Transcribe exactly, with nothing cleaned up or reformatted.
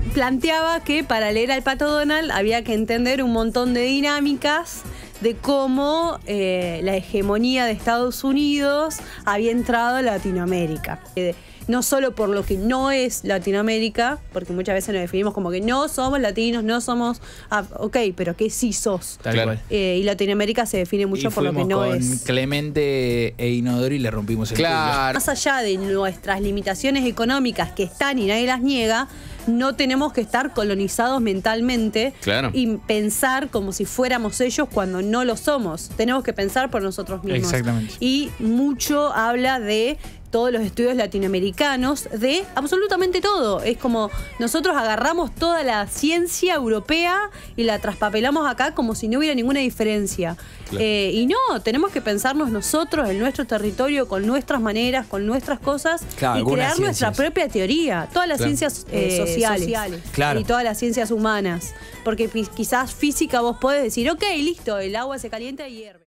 planteaba que para leer al Pato Donald había que entender un montón de dinámicas de cómo eh, la hegemonía de Estados Unidos había entrado a Latinoamérica. Eh, no solo por lo que no es Latinoamérica, porque muchas veces nos definimos como que no somos latinos, no somos... Ah, ok, pero que sí sos. Tal cual. Eh, y Latinoamérica se define mucho y por lo que no con es. Clemente e Inodoro y le rompimos el Claro. Más allá de nuestras limitaciones económicas que están y nadie las niega, no tenemos que estar colonizados mentalmente Claro. y pensar como si fuéramos ellos cuando no lo somos. Tenemos que pensar por nosotros mismos. Exactamente. Y mucho habla de todos los estudios latinoamericanos, de absolutamente todo. Es como nosotros agarramos toda la ciencia europea y la traspapelamos acá como si no hubiera ninguna diferencia. Claro. Eh, y no, tenemos que pensarnos nosotros en nuestro territorio, con nuestras maneras, con nuestras cosas, Claro, y algunas crear nuestra ciencias. propia teoría. Todas las Claro. ciencias eh, sociales, sociales. Claro. Y todas las ciencias humanas. Porque quizás física vos podés decir, ok, listo, el agua se calienta y hierve.